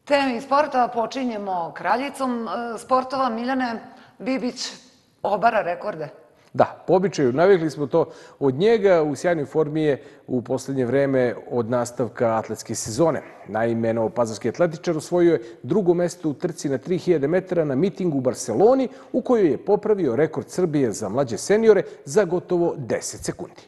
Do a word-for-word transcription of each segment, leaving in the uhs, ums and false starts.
Temi sporta počinjemo kraljicom sportova. Miljane, Bibić obara rekorde. Da, po običaju, navikli smo to od njega. U sjajnoj formi je u poslednje vreme od nastavka atletske sezone. Naime, novopazarski atletičar osvojio je drugo mesto u trci na tri hiljade metara na mitingu u Barseloni, u kojoj je popravio rekord Srbije za mlađe seniore za gotovo deset sekundi.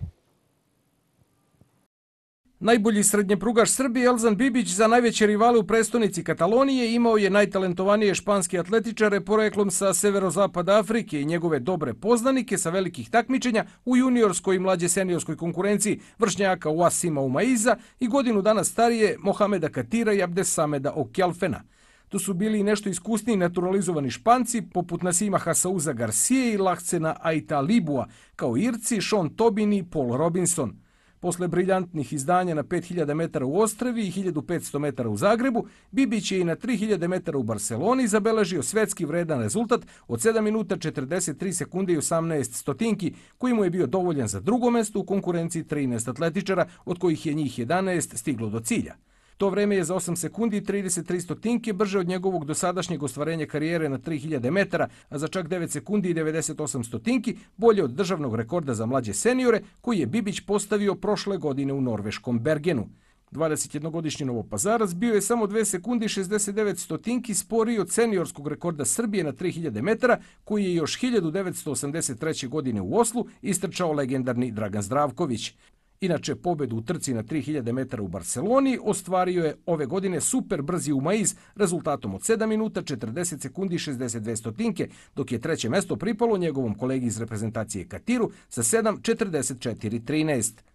Najbolji srednjeprugaš Srbije Elzan Bibić za najveće rivale u prestonici Katalonije imao je najtalentovanije španske atletičare poreklom sa severozapada Afrike i njegove dobre poznanike sa velikih takmičenja u juniorskoj i mlađe seniorskoj konkurenciji vršnjaka Wasima Umaiza i godinu dana starije Mohameda Katira i Abdesameda Okjalfena. Tu su bili i nešto iskusniji naturalizovani Španci, poput Nasima Hasauza Garcije i Lahcena Aita Libua, kao Irci Sean Tobin i Paul Robinson. Posle briljantnih izdanja na pet hiljada metara u Ostrevi i hiljadu petsto metara u Zagrebu, Bibić je i na tri hiljade metara u Barseloni zabeležio svetski vredan rezultat od sedam minuta četrdeset tri sekunde i osamnaest stotinki, koji mu je bio dovoljan za drugo mesto u konkurenciji trinaest atletičara, od kojih je njih jedanaest stiglo do cilja. To vreme je za osam sekundi i trideset tri stotinke brže od njegovog dosadašnjeg ostvarenja karijere na tri hiljade metara, a za čak devet sekundi i devedeset osam stotinki bolje od državnog rekorda za mlađe seniore koji je Bibić postavio prošle godine u norveškom Bergenu. dvadesetjednogodišnji Novopazarac bio je samo dve sekunde i šezdeset devet stotinki sporiji od seniorskog rekorda Srbije na tri hiljade metara koji je još hiljadu devetsto osamdeset treće. godine u Oslu istrčao legendarni Dragan Zdravković. Inače, pobedu u trci na tri hiljade metara u Barseloni ostvario je ove godine super brzi Umaiz rezultatom od sedam minuta četrdeset sekundi i šezdeset dve stotinke, dok je treće mesto pripalo njegovom kolegi iz reprezentacije Katiru sa sedam četrdeset četiri trinaest.